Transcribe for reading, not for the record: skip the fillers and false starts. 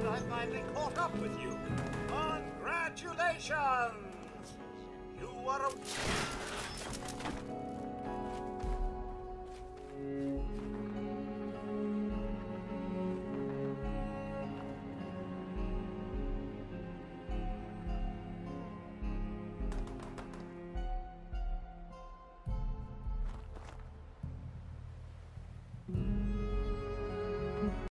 glad I finally caught up with you. Congratulations! You are a...